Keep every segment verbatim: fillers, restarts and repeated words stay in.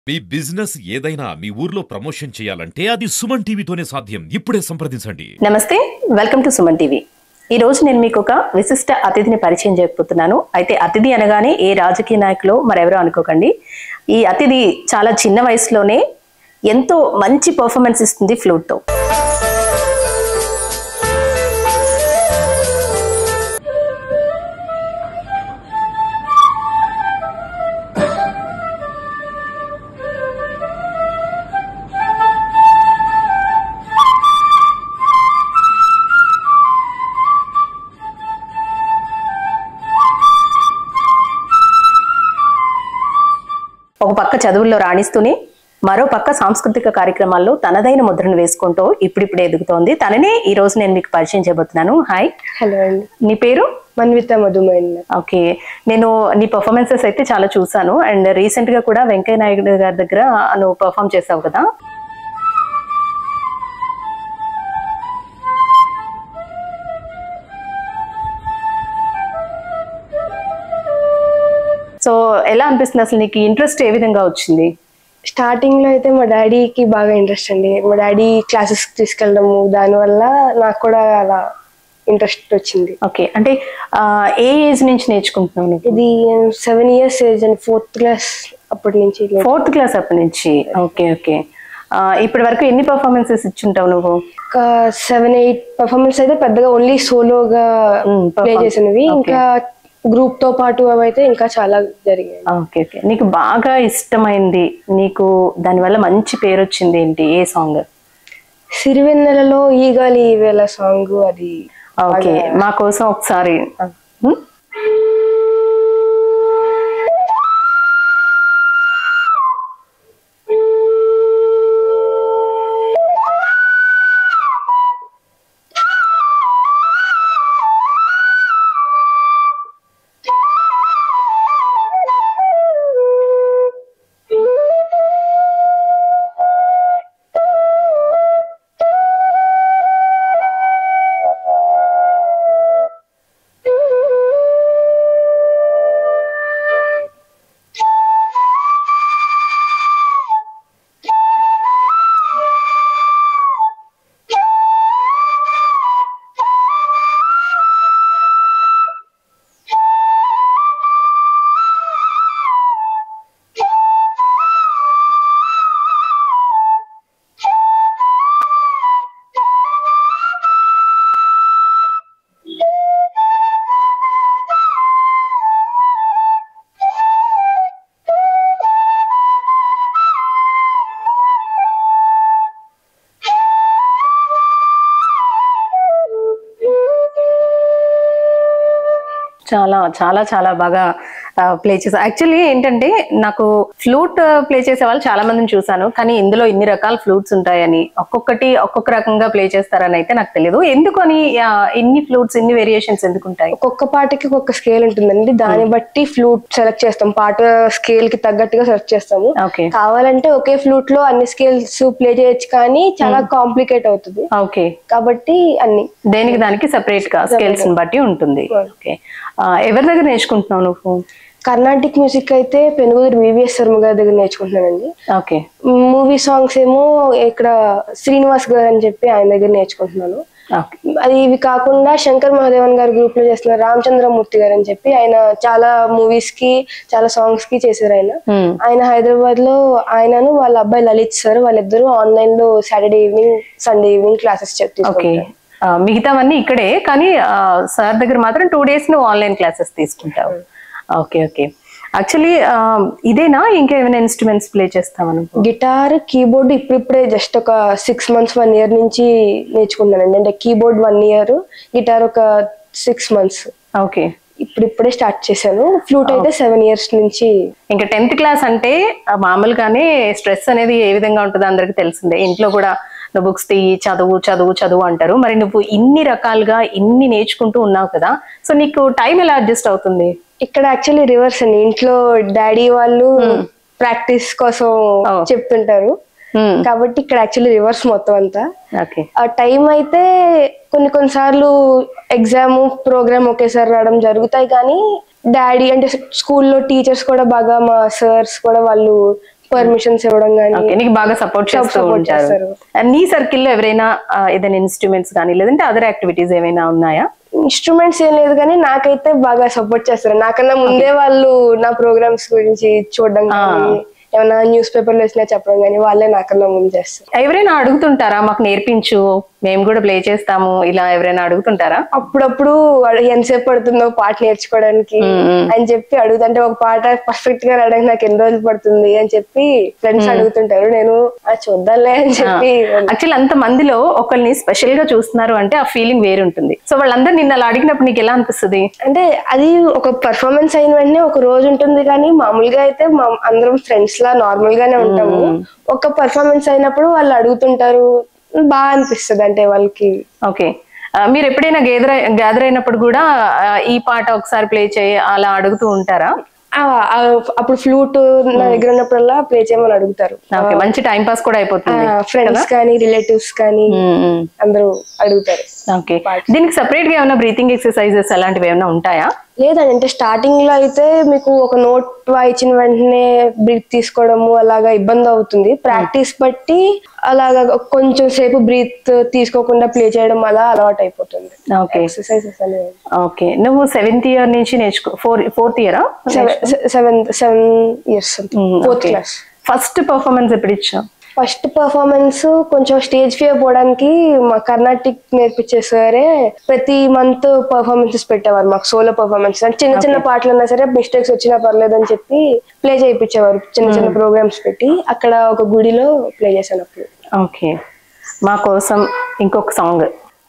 మీ business ఏదైనా మీ ఊర్లో promotion చేయాలంటే అది సుమన్ టీవీతోనే సాధ్యం. ఇప్పుడే సంప్రదించండి. నమస్తే, వెల్కమ్ టు సుమన్ టీవీ. ఈ రోజు నేను మీకు ఒక విశిష్ట అతిథిని పరిచయం చేయబోతున్నాను. అయితే అతిథి అనగానే ఏ రాజకీయ నాయకులు మరెవరో అనుకోకండి. ఈ అతిథి చాలా చిన్న వయసులోనే ఎంతో మంచి పర్ఫార్మెన్స్ ఇస్తుంది ఫ్లూట్ తో. ఒక పక్క చదువుల్లో రాణిస్తూనే మరో పక్క సాంస్కృతిక కార్యక్రమాల్లో తనదైన ముద్రను వేసుకుంటూ ఇప్పుడిప్పుడే ఎదుగుతోంది. తననే ఈ రోజు నేను మీకు పరిచయం చేయబోతున్నాను. హాయ్. హలో అండి. నీ పేరు? మన్విత మధుమైన్. ఓకే, నేను నీ పర్ఫార్మెన్సెస్ అయితే చాలా చూసాను. అండ్ రీసెంట్ గా కూడా వెంకయ్య నాయుడు గారి దగ్గర నువ్వు పర్ఫామ్ చేసావు కదా. సో ఎలా అనిపిస్తుంది అసలు? నీకు ఇంట్రెస్ట్ ఏ విధంగా వచ్చింది? స్టార్టింగ్ లో అయితే మా డాడీకి బాగా ఇంట్రెస్ట్ అండి. మా డాడీ క్లాసెస్ తీసుకెళ్ళడము, దానివల్ల నాకు కూడా అలా ఇంట్రెస్ట్ వచ్చింది. ఓకే, అంటే ఏ ఏజ్ నుంచి నేర్చుకుంటున్నావు? ఇది సెవెన్ ఇయర్స్ ఏజ్ అండి, ఫోర్త్ క్లాస్ అప్పటి నుంచి. ఫోర్త్ క్లాస్ అప్పటి నుంచి. Okay okay. ఇప్పటి వరకు ఎన్ని పర్ఫార్మెన్సెస్ ఇచ్చుంటావు నువ్వు? ఒక సెవెన్ ఎయిట్ పర్ఫార్మెన్స్ అయితే పెద్దగా ఓన్లీ సోలోగా ప్లే చేసినవి. ఇంకా గ్రూప్ తో పాటు అవైతే ఇంకా చాలా జరిగాయి. Okay okay. నీకు బాగా ఇష్టమైంది, నీకు దానివల్ల మంచి పేరు వచ్చింది ఏంటి? ఏ సాంగ్? సిరివెన్నెలలో ఈగాలి ఈవేళ సాంగ్. అది ఓకే, మా కోసం ఒకసారి. చాలా చాలా చాలా బాగా ప్లే చేసా. యాక్చువల్లీ ఏంటంటే నాకు ఫ్లూట్ ప్లే చేసే వాళ్ళు చాలా మందిని చూసాను, కానీ ఇందులో ఇన్ని రకాల ఫ్లూట్స్ ఉంటాయని, ఒక్కొక్కటి ఒక్కొక్క రకంగా ప్లే చేస్తారని అయితే నాకు తెలియదు. ఎందుకని ఇన్ని ఫ్లూట్స్, ఇన్ని వేరియేషన్స్ ఎందుకు ఉంటాయి? ఒక్కొక్క పాటకి ఒక్కొక్క స్కేల్ ఉంటుందండి, దాన్ని బట్టి ఫ్లూట్ సెలెక్ట్ చేస్తాం. పాట స్కేల్ కి తగ్గట్టుగా సెలెక్ట్ చేస్తాము. కావాలంటే ఒకే ఫ్లూట్ లో అన్ని స్కేల్స్ ప్లే చేయొచ్చు, కానీ చాలా కాంప్లికేట్ అవుతుంది. ఓకే, కాబట్టి అన్ని దేనికి దానికి సెపరేట్ గా స్కేల్స్ బట్టి ఉంటుంది. ఓకే, ఎవరి దగ్గర నేర్చుకుంటున్నావు నువ్వు? కర్ణాటిక్ మ్యూజిక్ అయితే పెనుగుదూరు వివిఎస్ శర్మ గారి దగ్గర నేర్చుకుంటున్నానండి. ఓకే. మూవీ సాంగ్స్ ఏమో ఇక్కడ శ్రీనివాస్ గారు అని చెప్పి ఆయన దగ్గర నేర్చుకుంటున్నాను. అది ఇవి కాకుండా శంకర్ మహాదేవన్ గారి గ్రూప్ లో చేస్తున్న రామచంద్రమూర్తి గారు అని చెప్పి, ఆయన చాలా మూవీస్ కి చాలా సాంగ్స్ కి చేశారు. ఆయన ఆయన హైదరాబాద్ లో ఆయనను వాళ్ళ అబ్బాయి లలిత్ సార్, వాళ్ళిద్దరు ఆన్లైన్ లో Saturday evening Sunday evening classes చెప్తారు. మిగతావన్నీ ఇక్కడే, కానీ సార్ దగ్గర మాత్రం టూ డేస్ నువ్వు ఆన్లైన్ క్లాసెస్ తీసుకుంటావు. Okay okay. యాక్చువల్లీ ఇదేనా, ఇంకేమైనా ఇన్స్ట్రుమెంట్స్ ప్లే చేస్తావను? గిటార్, కీబోర్డ్ ఇప్పుడిప్పుడే జస్ట్ ఒక సిక్స్ మంత్స్ వన్ ఇయర్ నుంచి నేర్చుకున్నానండి. అంటే కీబోర్డ్ వన్ ఇయర్, గిటార్ ఒక సిక్స్ మంత్స్. ఓకే, ఇప్పుడిప్పుడే స్టార్ట్ చేశాను. ఫ్లూట్ అయితే సెవెన్ ఇయర్స్ నుంచి. ఇంకా టెన్త్ క్లాస్ అంటే మామూలుగానే స్ట్రెస్ అనేది ఏ విధంగా ఉంటుందో అందరికి తెలిసిందే. ఇంట్లో కూడా నువ్వు బుక్స్ తీయి, చదువు చదువు చదువు అంటారు. మరి నువ్వు ఇన్ని రకాలుగా ఇన్ని నేర్చుకుంటూ ఉన్నావు కదా, సో నీకు టైం ఎలా అడ్జస్ట్ అవుతుంది? ఇక్కడ యాక్చువల్లీ రివర్స్ అండి. ఇంట్లో డాడీ వాళ్ళు ప్రాక్టీస్ కోసం చెప్తుంటారు, కాబట్టి ఇక్కడ యాక్చువల్లీ రివర్స్ మొత్తం అంతా. ఆ టైం అయితే కొన్ని కొన్నిసార్లు ఎగ్జామ్ ప్రోగ్రామ్ ఒకేసారి రావడం జరుగుతాయి, కానీ డాడీ అంటే స్కూల్లో టీచర్స్ కూడా బాగా, మా సార్స్ కూడా వాళ్ళు పర్మిషన్స్ ఇవ్వడం కానీ ఓకే, నీకు బాగా సపోర్ట్ చేస్తూ support ఉంటారు. చేస్తారు. నీ సర్కిల్లో ఎవరైనా ఆ, ఏదైనా ఇన్స్ట్రుమెంట్స్ కానీ లేదంటే అదర్ యాక్టివిటీస్ ఏమైనా ఉన్నాయా? ఇన్స్ట్రుమెంట్స్ ఏం లేదు కానీ నాకైతే బాగా సపోర్ట్ చేస్తారు. నాకన్నా ముందే వాళ్ళు నా ప్రోగ్రామ్స్ గురించి చూడడం కానీ ఏమైనా న్యూస్ పేపర్లు వచ్చినా చెప్పడం కానీ వాళ్ళే నాకన్నా ముందు చేస్తారు. ఎవరైనా అడుగుతుంటారా మాకు నేర్పించు, మేము కూడా ప్లే చేస్తాము, ఇలా ఎవరైనా అడుగుతుంటారా? అప్పుడప్పుడు అడు- ఎంతసేపు పడుతుందో పాట నేర్చుకోవడానికి అని చెప్పి అడుగుతుంటే, ఒక పాట పర్ఫెక్ట్ గా రావడానికి నాకు ఎన్ని రోజులు పడుతుంది అని చెప్పి ఫ్రెండ్స్ అడుగుతుంటారు. నేను ఆ చూద్దాంలే అని చెప్పి యాక్చువల్ అంత మందిలో ఒకరిని స్పెషల్ గా చూస్తున్నారు అంటే ఆ ఫీలింగ్ వేరు ఉంటుంది. సో వాళ్ళందరూ నిన్న అలా అడిగినప్పుడు నీకు ఎలా అనిపిస్తుంది? అంటే అది ఒక పర్ఫార్మెన్స్ అయిన వెంటనే ఒక రోజు ఉంటుంది కానీ మామూలుగా అయితే మా అందరం ఫ్రెండ్స్ లా నార్మల్ గానే ఉంటాము. ఒక పర్ఫార్మెన్స్ అయినప్పుడు వాళ్ళు అడుగుతుంటారు, బాగా అనిపిస్తుంది అంటే వాళ్ళకి. ఓకే, మీరు ఎప్పుడైనా గ్యాదర్ గ్యాదర్ అయినప్పుడు కూడా ఆ, ఈ పాట ఒకసారి ప్లే చేయి అలా అడుగుతూ ఉంటారా? ఆ, ఆ, అప్పుడు ఫ్లూట్ నా దగ్గర ఉన్నప్పుడల్లా ప్లే చేయమని అడుగుతారు. ఓకే, మంచి టైం పాస్ కూడా అయిపోతుంది. ఫ్రెండ్స్ కానీ రిలేటివ్స్ కానీ అందరూ అడుగుతారు. ఓకే, దీనికి సెపరేట్ గా ఏమైనా బ్రీతింగ్ ఎక్సర్సైజెస్ అలాంటివి ఏమైనా ఉంటాయా? లేదండి, అంటే స్టార్టింగ్ లో అయితే మీకు ఒక నోట్ వాయించిన వెంటనే బ్రీత్ తీసుకోవడము అలాగా ఇబ్బంది అవుతుంది. ప్రాక్టీస్ బట్టి అలాగా కొంచెం సేపు బ్రీత్ తీసుకోకుండా ప్లే చేయడం అలా అలవాటు అయిపోతుంది. ఓకే, ఎక్సర్సైజెస్ అనేవి. ఓకే, నువ్వు సెవెంత్ ఇయర్ నుంచి నేర్చుకో ఫోర్ ఫోర్త్ ఇయరా? Seventh seven years fourth class. First performance ఎప్పుడు ఇచ్చావు? ఫస్ట్ పర్ఫార్మెన్స్ కొంచెం స్టేజ్ ఫియర్ పోవడానికి మా కర్ణాటిక్ నేర్పించే సరే ప్రతి మంత్ పర్ఫార్మెన్సెస్ పెట్టేవారు మాకు, సోలో పర్ఫార్మెన్స్. చిన్న చిన్న పాటలు ఉన్నా సరే మిస్టేక్స్ వచ్చినా పర్లేదు అని చెప్పి ప్లే చేయించేవారు చిన్న చిన్న ప్రోగ్రామ్స్ పెట్టి. అక్కడ ఒక గుడిలో ప్లే చేశాను అప్పుడు. ఓకే, మా కోసం ఇంకొక సాంగ్.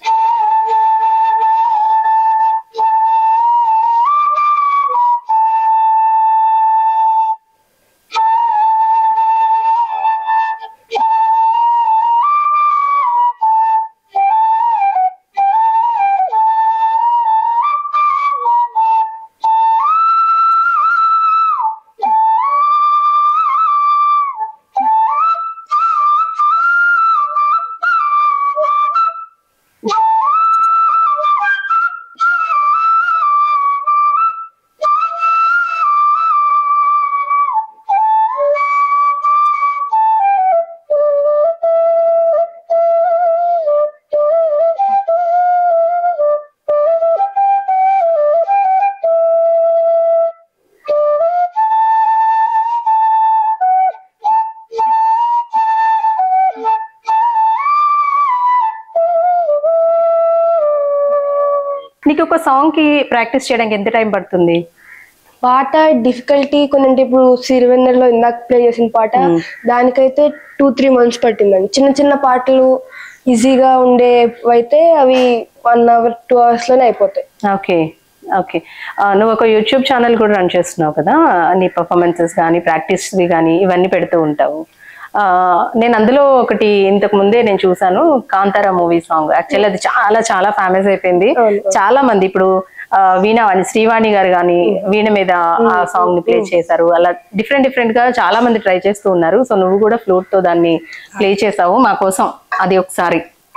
నీకు ఒక సాంగ్ కి ప్రాక్టీస్ చేయడానికి ఎంత టైం పడుతుంది? పాట డిఫికల్టీ కొన్ని అంటే ఇప్పుడు సిరివెన్నెలలో ఇందాక ప్లే చేసిన పాట దానికైతే టూ త్రీ మంత్స్ పట్టిందండి. చిన్న చిన్న పాటలు ఈజీగా ఉండేవైతే అవి వన్ అవర్ టూ అవర్స్ లోనే అయిపోతాయి. ఓకే, ఓకే, నువ్వు ఒక యూట్యూబ్ ఛానల్ కూడా రన్ చేస్తున్నావు కదా, నీ పర్ఫార్మెన్సెస్ కానీ ప్రాక్టీస్వి కానీ ఇవన్నీ పెడుతూ ఉంటావు. ఆ నేను అందులో ఒకటి ఇంతకు ముందే నేను చూసాను, కాంతారా మూవీ సాంగ్. యాక్చువల్లీ అది చాలా చాలా ఫేమస్ అయిపోయింది. చాలా మంది ఇప్పుడు వీణావాణి శ్రీవాణి గారు కానీ వీణ మీద ఆ సాంగ్ ని ప్లే చేశారు. అలా డిఫరెంట్ డిఫరెంట్ గా చాలా మంది ట్రై చేస్తూ ఉన్నారు. సో నువ్వు కూడా ఫ్లూట్ తో దాన్ని ప్లే చేసావు మా కోసం, అది ఒకసారి.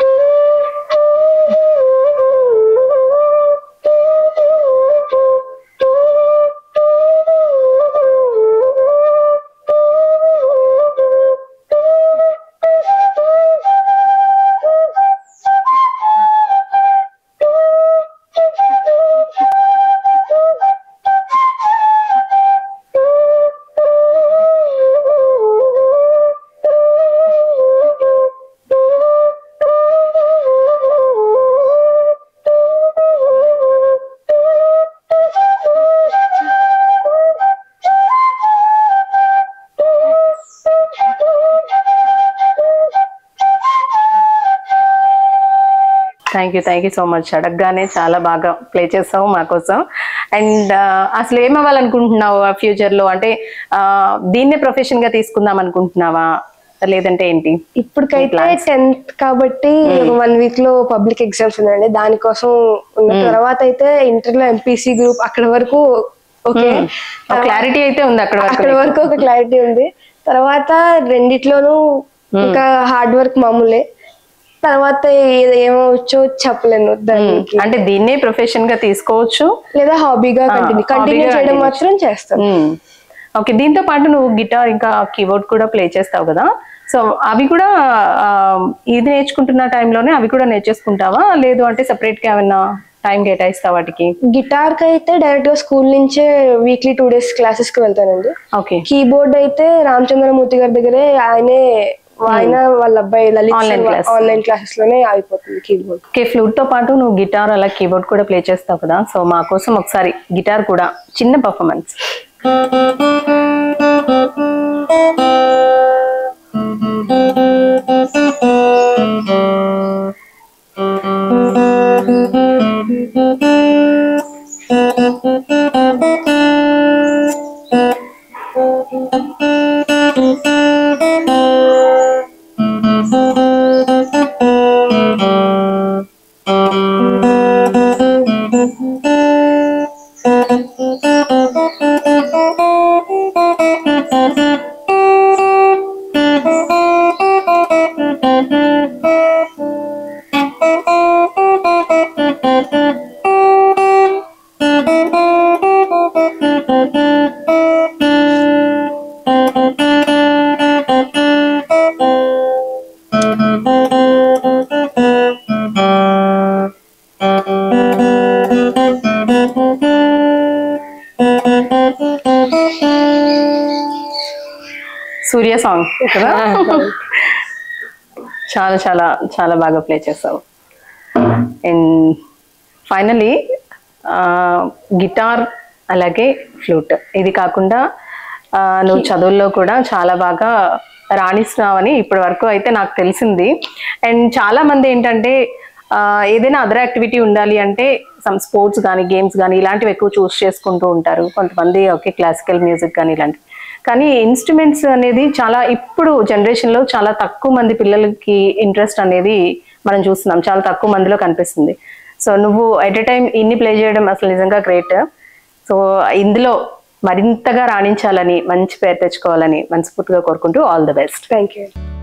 Thank you thank you so much. అడగగానే చాలా బాగా ప్లే చేస్తావు మా కోసం. అండ్ అసలు ఏమవ్వాలనుకుంటున్నావు ఆ ఫ్యూచర్ లో? అంటే దీన్నే ప్రొఫెషన్ గా తీసుకుందాం అనుకుంటున్నావా లేదంటే ఏంటి? ఇప్పటికైతే టెన్త్ కాబట్టి వన్ వీక్ లో పబ్లిక్ ఎగ్జామ్స్ ఉన్నాయండి, దానికోసం ఉన్న తర్వాత అయితే ఇంటర్ లో ఎంపీసీ గ్రూప్ అక్కడ వరకు ఓకే క్లారిటీ అయితే ఉంది. అక్కడ అక్కడ వరకు ఒక క్లారిటీ ఉంది. తర్వాత రెండిట్లోనూ ఇంకా హార్డ్ వర్క్ మామూలే. తర్వాత ఏమవచ్చో చెప్పలేను దానికి. అంటే దీన్నే ప్రొఫెషన్ గా తీసుకోవచ్చు లేదా హాబీగా కంటిన్యూ కంటిన్యూ చేయడం మాత్రం చేస్తాను. ఓకే, దీంతో పాటు నువ్వు గిటార్ ఇంకా కీబోర్డ్ కూడా ప్లే చేస్తావు కదా, సో అవి కూడా ఇది నేర్చుకుంటున్న టైంలోనే అవి కూడా నేర్చేసుకుంటావా, లేదు అంటే సెపరేట్ గా ఏమన్నా టైం కేటాయిస్తావు వాటికి? గిటార్ కి అయితే డైరెక్ట్ గా స్కూల్ నుంచే వీక్లీ టూ డేస్ క్లాసెస్ కి వెళ్తానండి. ఓకే. కీబోర్డ్ అయితే రామచంద్రమూర్తి గారి దగ్గరే ఆయనే ఆయన వాళ్ళ అబ్బాయి లలిత్ ఆన్లైన్ క్లాసెస్ లోనే అయిపోతుంది కీబోర్డ్. ఓకే, ఫ్లూట్ తో పాటు నువ్వు గిటార్ అలా కీబోర్డ్ కూడా ప్లే చేస్తావు కదా, సో మా కోసం ఒకసారి గిటార్ కూడా చిన్న పర్ఫార్మెన్స్. సూర్య సాంగ్ కదా, చాలా చాలా చాలా బాగా ప్లే చేసావు. అండ్ ఫైనలీ గిటార్ అలాగే ఫ్లూట్ ఇది కాకుండా నువ్వు చదువుల్లో కూడా చాలా బాగా రాణిస్తున్నావని ఇప్పటి వరకు అయితే నాకు తెలిసింది. అండ్ చాలా మంది ఏంటంటే ఏదైనా అదర్ యాక్టివిటీ ఉండాలి అంటే సమ్ స్పోర్ట్స్ కానీ గేమ్స్ కానీ ఇలాంటివి ఎక్కువ చూస్ చేసుకుంటూ ఉంటారు. కొంతమంది ఓకే క్లాసికల్ మ్యూజిక్ కానీ ఇలాంటివి, కానీ ఇన్స్ట్రుమెంట్స్ అనేది చాలా ఇప్పుడు జనరేషన్లో చాలా తక్కువ మంది పిల్లలకి ఇంట్రెస్ట్ అనేది మనం చూస్తున్నాం, చాలా తక్కువ మందిలో కనిపిస్తుంది. సో నువ్వు ఎట్ ఎ టైం ఇన్ని ప్లే చేయడం అసలు నిజంగా గ్రేట్. సో ఇందులో మరింతగా రాణించాలని మంచి పేరు తెచ్చుకోవాలని మనస్ఫూర్తిగా కోరుకుంటూ all the best. Thank you.